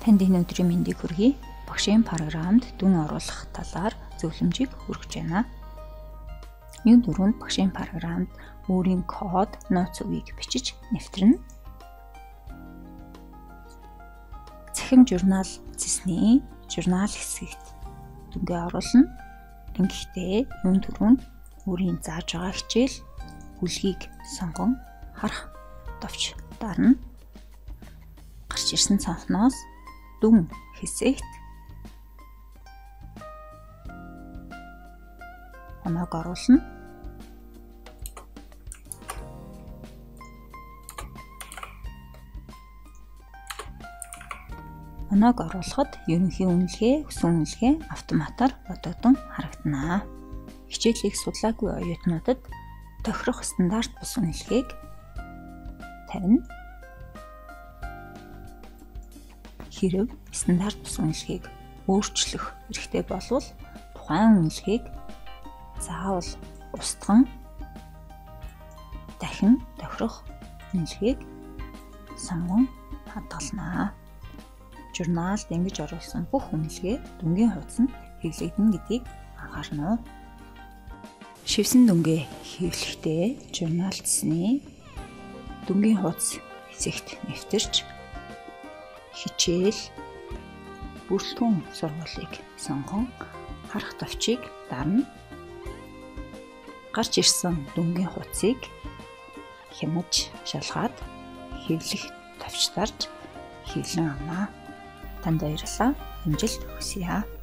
Танд энэ өдрийн мэндийг хүргэе. Багшийн програмд дүн оруулах талаар зөвлөмжийг хүргэж байна. Нэг дөрөнд багшийн програмд өөрийн код, нууц үгийг бичиж нэвтрэнэ. Цахим журнал эзэсний журнал хэсэгт дүнгээ оруулна. Ингэхдээ юун түрүүнд өөрийн зааж байгаа хичээл бүлгийг сонгон харах товч дарна. Гарч ирсэн цонхноос дүн хэсэгт оноог оруулна. Оноог оруулахад ерөнхий үнэлгээ, өсөн үнэлгээ автоматар бодогдсон харагдана. Хичээлийг судлаагүй оюутнуудад тохирох стандарт бус үнэлгээг тавина. Хэрв стандарт бус үнэлгээг өөрчлөх хэрэгтэй болвол тухайн үнэлгээг заавал устган дахин тохирох үнэлгээг сонгон хадгална. Журналд ингэж оруулсан бүх үнэлгээ дүнгийн хуудсанд хэвлэгдэнэ гэдгийг анхаарна уу? Шивсэн дүнгээ хэвлэхдээ журналдсны дүнгийн хуудас хэсэгт нэвтэрч хичээл бүрэлдэхүүн сургуулийг сонгон харах товчийг дарна. Гарч ирсэн дүнгийн хуудсыг хянаж шалгаад хэвлэх товч дарж хэвлэн авна. Танд баярлалаа. Амжилт хүсье.